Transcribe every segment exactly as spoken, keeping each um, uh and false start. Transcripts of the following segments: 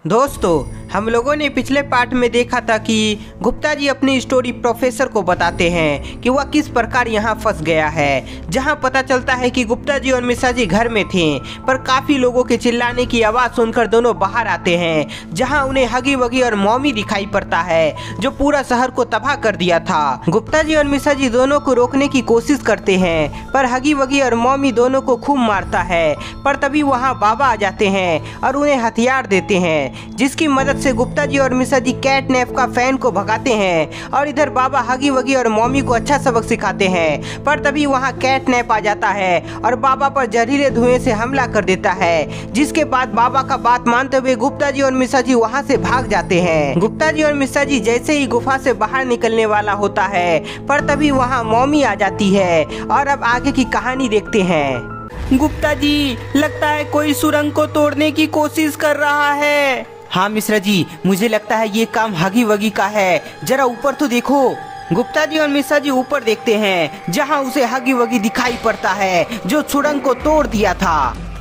दोस्तों, हम लोगों ने पिछले पार्ट में देखा था कि गुप्ता जी अपनी स्टोरी प्रोफेसर को बताते हैं कि वह किस प्रकार यहाँ फंस गया है, जहाँ पता चलता है कि गुप्ता जी और मिश्रा जी घर में थे, पर काफी लोगों के चिल्लाने की आवाज सुनकर दोनों बाहर आते हैं, जहाँ उन्हें हगी वगी और मॉमी दिखाई पड़ता है जो पूरा शहर को तबाह कर दिया था। गुप्ता जी और मिश्रा जी दोनों को रोकने की कोशिश करते हैं, पर हगी वगी और मॉमी दोनों को खूब मारता है। पर तभी वहाँ बाबा आ जाते हैं और उन्हें हथियार देते हैं, जिसकी मदद से गुप्ता जी और मिश्रा जी कैटनैप का फैन को भगाते हैं और इधर बाबा हगी वगी और मॉमी को अच्छा सबक सिखाते हैं। पर तभी वहां कैटनैप आ जाता है और बाबा पर जहरीले धुएं से हमला कर देता है, जिसके बाद बाबा का बात मानते हुए गुप्ता जी और मिश्रा जी वहां से भाग जाते हैं। गुप्ता जी और मिश्रा जी जैसे ही गुफा से बाहर निकलने वाला होता है, पर तभी वहाँ मॉमी आ जाती है और अब आगे की कहानी देखते हैं। गुप्ता जी, लगता है कोई सुरंग को तोड़ने की कोशिश कर रहा है। हाँ मिश्रा जी, मुझे लगता है ये काम हगी वगी का है, जरा ऊपर तो देखो। गुप्ता जी और मिश्रा जी ऊपर देखते हैं, जहाँ उसे हगी वगी दिखाई पड़ता है जो सुरंग को तोड़ दिया था।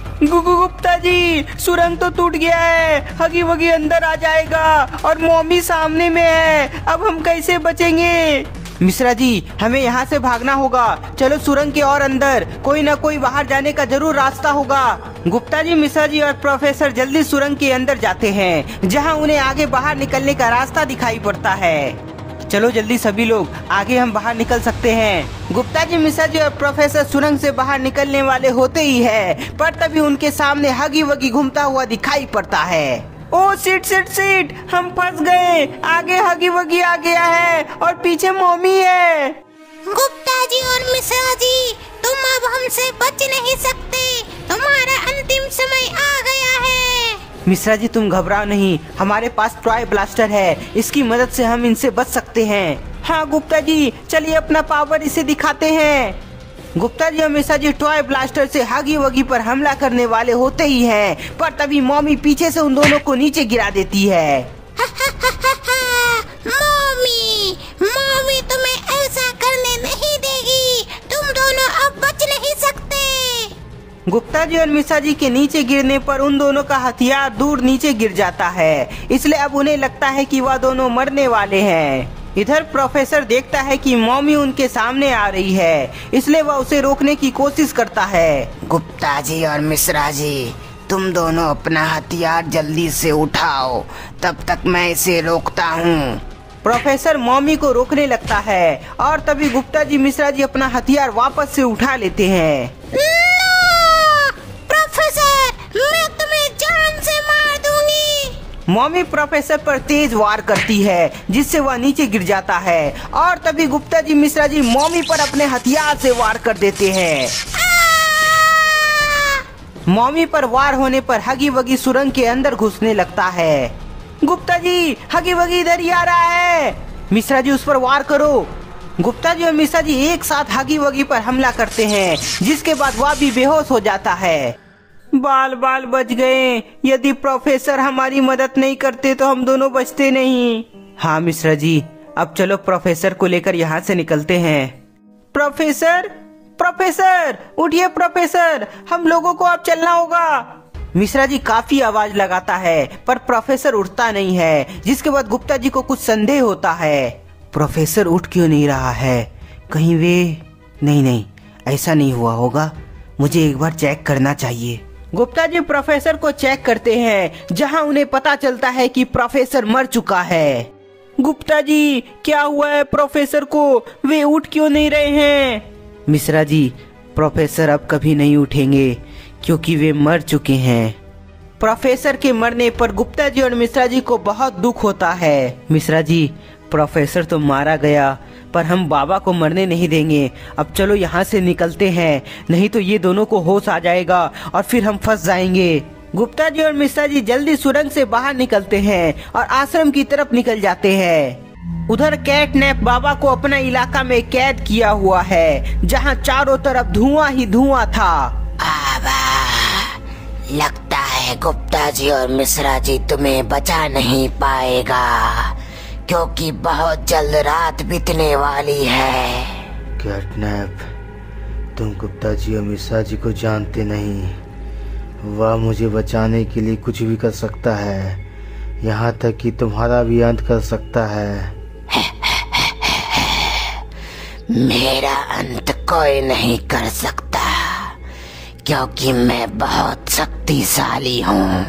गुप्ता जी, सुरंग तो टूट गया है, हगी वगी अंदर आ जाएगा और मॉमी सामने में है, अब हम कैसे बचेंगे? मिश्रा जी, हमें यहाँ से भागना होगा, चलो सुरंग के और अंदर, कोई ना कोई बाहर जाने का जरूर रास्ता होगा। गुप्ता जी, मिश्रा जी और प्रोफेसर जल्दी सुरंग के अंदर जाते हैं, जहाँ उन्हें आगे बाहर निकलने का रास्ता दिखाई पड़ता है। चलो जल्दी सभी लोग, आगे हम बाहर निकल सकते हैं। गुप्ता जी, मिश्रा जी और प्रोफेसर सुरंग से बाहर निकलने वाले होते ही है, पर तभी उनके सामने हगी वगी घूमता हुआ दिखाई पड़ता है। ओ सीट सीट सीट, हम फंस गए, आगे हगी वगी आ गया है और पीछे मॉमी है। गुप्ता जी और मिश्रा जी, तुम अब हमसे बच नहीं सकते, तुम्हारा अंतिम समय आ गया है। मिश्रा जी, तुम घबराओ नहीं, हमारे पास टॉय ब्लास्टर है, इसकी मदद से हम इनसे बच सकते हैं। हाँ गुप्ता जी, चलिए अपना पावर इसे दिखाते हैं। गुप्ता जी और मिश्रा जी टॉय ब्लास्टर से हगी वगी पर हमला करने वाले होते ही हैं, पर तभी मॉमी पीछे से उन दोनों को नीचे गिरा देती है। मॉमी, मॉमी तुम्हें ऐसा करने नहीं देगी, तुम दोनों अब बच नहीं सकते। गुप्ता जी और मिश्रा जी के नीचे गिरने पर उन दोनों का हथियार दूर नीचे गिर जाता है, इसलिए अब उन्हें लगता है कि वह दोनों मरने वाले हैं। इधर प्रोफेसर देखता है कि मॉमी उनके सामने आ रही है, इसलिए वह उसे रोकने की कोशिश करता है। गुप्ता जी और मिश्रा जी, तुम दोनों अपना हथियार जल्दी से उठाओ, तब तक मैं इसे रोकता हूँ। प्रोफेसर मॉमी को रोकने लगता है और तभी गुप्ता जी मिश्रा जी अपना हथियार वापस से उठा लेते हैं। प्रोफेसर, मैं तुम्हें जान से मार दूंगी। मॉमी प्रोफेसर पर तेज वार करती है, जिससे वह नीचे गिर जाता है और तभी गुप्ता जी मिश्रा जी मॉमी पर अपने हथियार से वार कर देते हैं। मॉमी पर वार होने पर हगी वगी सुरंग के अंदर घुसने लगता है। गुप्ता जी, हगी वगी इधर ही आ रहा है, मिश्रा जी उस पर वार करो। गुप्ता जी और मिश्रा जी एक साथ हगी वगी पर हमला करते हैं, जिसके बाद वह भी बेहोश हो जाता है। बाल बाल बच गए, यदि प्रोफेसर हमारी मदद नहीं करते तो हम दोनों बचते नहीं। हाँ मिश्रा जी, अब चलो प्रोफेसर को लेकर यहाँ से निकलते हैं। प्रोफेसर, प्रोफेसर उठिए प्रोफेसर, हम लोगों को अब चलना होगा। मिश्रा जी काफी आवाज लगाता है, पर प्रोफेसर उठता नहीं है, जिसके बाद गुप्ता जी को कुछ संदेह होता है। प्रोफेसर उठ क्यों नहीं रहा है, कहीं वे नहीं नहीं ऐसा नहीं हुआ होगा, मुझे एक बार चेक करना चाहिए। गुप्ता जी प्रोफेसर को चेक करते हैं, जहां उन्हें पता चलता है कि प्रोफेसर मर चुका है। गुप्ता जी, क्या हुआ है प्रोफेसर को, वे उठ क्यों नहीं रहे हैं? मिश्रा जी, प्रोफेसर अब कभी नहीं उठेंगे क्योंकि वे मर चुके हैं। प्रोफेसर के मरने पर गुप्ता जी और मिश्रा जी को बहुत दुख होता है। मिश्रा जी, प्रोफेसर तो मारा गया, पर हम बाबा को मरने नहीं देंगे, अब चलो यहाँ से निकलते हैं, नहीं तो ये दोनों को होश आ जाएगा और फिर हम फंस जाएंगे। गुप्ता जी और मिश्रा जी जल्दी सुरंग से बाहर निकलते हैं और आश्रम की तरफ निकल जाते हैं। उधर कैटनैप बाबा को अपना इलाका में कैद किया हुआ है, जहाँ चारों तरफ धुआं ही धुआं था। आबा, लगता है गुप्ता जी और मिश्रा जी तुम्हें बचा नहीं पाएगा, क्योंकि बहुत जल्द रात बीतने वाली है। कैटनैप, तुम गुप्ता जी और मिश्रा जी को जानते नहीं, वह मुझे बचाने के लिए कुछ भी कर सकता है। यहाँ तक कि तुम्हारा भी अंत कर सकता है। मेरा अंत कोई नहीं कर सकता, क्योंकि मैं बहुत शक्तिशाली हूँ।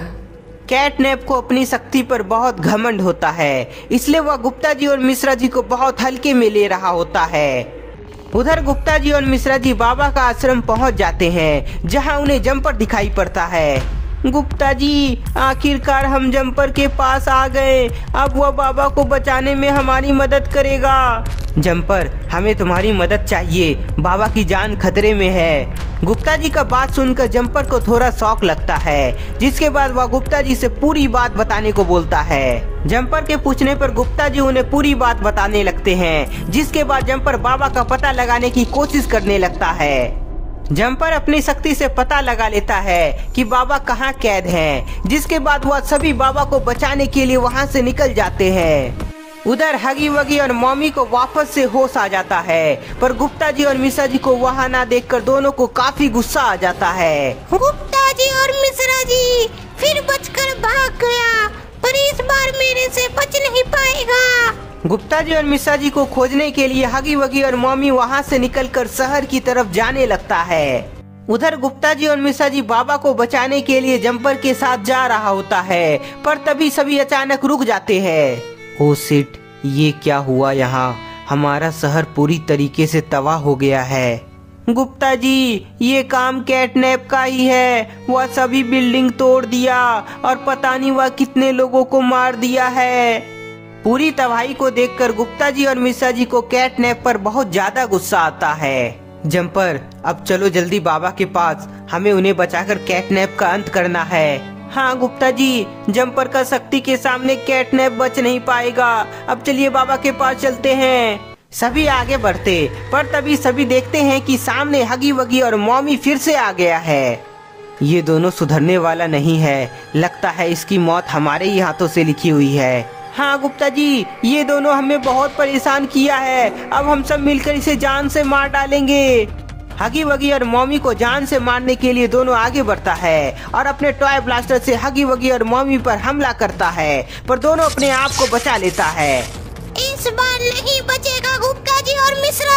कैटनैप को अपनी शक्ति पर बहुत घमंड होता है, इसलिए वह गुप्ता जी और मिश्रा जी को बहुत हल्के में ले रहा होता है। उधर गुप्ता जी और मिश्रा जी बाबा का आश्रम पहुंच जाते हैं, जहां उन्हें जम्पर दिखाई पड़ता है। गुप्ता जी, आखिरकार हम जम्पर के पास आ गए, अब वह बाबा को बचाने में हमारी मदद करेगा। जम्पर, हमें तुम्हारी मदद चाहिए, बाबा की जान खतरे में है। गुप्ता जी का बात सुनकर जम्पर को थोड़ा शौक लगता है, जिसके बाद वह गुप्ता जी से पूरी बात बताने को बोलता है। जम्पर के पूछने पर गुप्ता जी उन्हें पूरी बात बताने लगते हैं, जिसके बाद जम्पर बाबा का पता लगाने की कोशिश करने लगता है। जम्पर अपनी शक्ति से पता लगा लेता है कि बाबा कहाँ कैद हैं, जिसके बाद वह सभी बाबा को बचाने के लिए वहाँ से निकल जाते हैं। उधर हगी वगी और मम्मी को वापस से होश आ जाता है, पर गुप्ता जी और मिश्रा जी को वहाँ ना देखकर दोनों को काफी गुस्सा आ जाता है। गुप्ता जी और मिश्रा जी फिर बचकर भाग गया, पर इस बार मेरे से बच नहीं पाएगा। गुप्ता जी और मिश्रा जी को खोजने के लिए हगी वगी और मम्मी वहाँ से निकलकर शहर की तरफ जाने लगता है। उधर गुप्ता जी और मिश्रा जी बाबा को बचाने के लिए जम्पर के साथ जा रहा होता है, पर तभी सभी अचानक रुक जाते हैं। ओ शिट, ये क्या हुआ यहाँ? हमारा शहर पूरी तरीके से तबाह हो गया है। गुप्ता जी, ये काम कैटनैप का ही है, वह सभी बिल्डिंग तोड़ दिया और पता नहीं वह कितने लोगों को मार दिया है। पूरी तबाही को देखकर गुप्ता जी और मिश्रा जी को कैटनैप पर बहुत ज्यादा गुस्सा आता है। जम्पर, अब चलो जल्दी बाबा के पास, हमें उन्हें बचाकर कैटनैप का अंत करना है। हाँ गुप्ता जी, जम्पर का शक्ति के सामने कैटनैप बच नहीं पाएगा, अब चलिए बाबा के पास चलते हैं। सभी आगे बढ़ते, पर तभी सभी देखते हैं कि सामने हगी वगी और मम्मी फिर से आ गया है। ये दोनों सुधरने वाला नहीं है, लगता है इसकी मौत हमारे ही हाथों से लिखी हुई है। हाँ गुप्ता जी, ये दोनों हमें बहुत परेशान किया है, अब हम सब मिलकर इसे जान से मार डालेंगे। हगी वगी और मम्मी को जान से मारने के लिए दोनों आगे बढ़ता है और अपने टॉय ब्लास्टर से हगी वगी और मम्मी पर हमला करता है, पर दोनों अपने आप को बचा लेता है। इस बार नहीं बचेगा गुप्ता जी और मिश्रा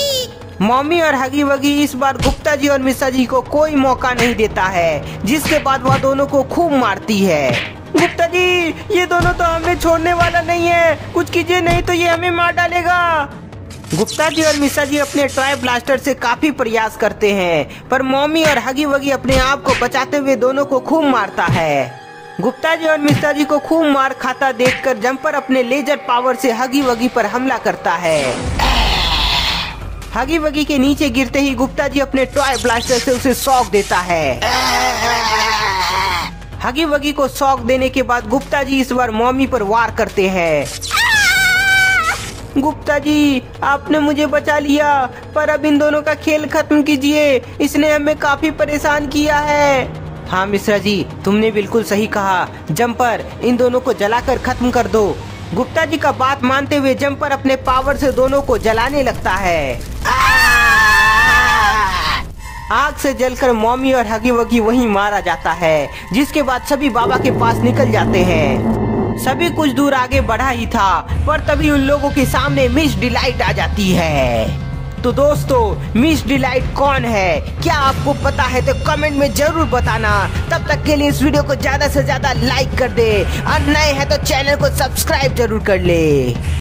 जी। मम्मी और हगी वगी इस बार गुप्ता जी और मिश्रा जी को कोई मौका नहीं देता है, जिसके बाद वह दोनों को खूब मारती है। गुप्ता जी, ये दोनों तो हमें छोड़ने वाला नहीं है, कुछ कीजिए नहीं तो ये हमें मार डालेगा। गुप्ता जी और मिश्रा जी अपने टॉय ब्लास्टर से काफी प्रयास करते हैं, पर मम्मी और हगी वगी अपने आप को बचाते हुए दोनों को खूब मारता है। गुप्ता जी और मिश्रा जी को खूब मार खाता देखकर जम्पर अपने लेजर पावर से हगी वगी पर हमला करता है। हगी वगी के नीचे गिरते ही गुप्ता जी अपने टॉय ब्लास्टर से उसे शॉक देता है। हगी वगी को शॉक देने के बाद गुप्ता जी इस बार मम्मी पर वार करते हैं। गुप्ता जी, आपने मुझे बचा लिया, पर अब इन दोनों का खेल खत्म कीजिए, इसने हमें काफी परेशान किया है। हाँ मिश्रा जी, तुमने बिल्कुल सही कहा। जम्पर, इन दोनों को जलाकर खत्म कर दो। गुप्ता जी का बात मानते हुए जम्पर अपने पावर से दोनों को जलाने लगता है। आग से जलकर मम्मी और हगी वगी वहीं मारा जाता है, जिसके बाद सभी बाबा के पास निकल जाते हैं। सभी कुछ दूर आगे बढ़ा ही था, पर तभी उन लोगों के सामने मिस डिलाइट आ जाती है। तो दोस्तों, मिस डिलाइट कौन है, क्या आपको पता है तो कमेंट में जरूर बताना। तब तक के लिए इस वीडियो को ज्यादा से ज्यादा लाइक कर दे और नए हैं तो चैनल को सब्सक्राइब जरूर कर ले।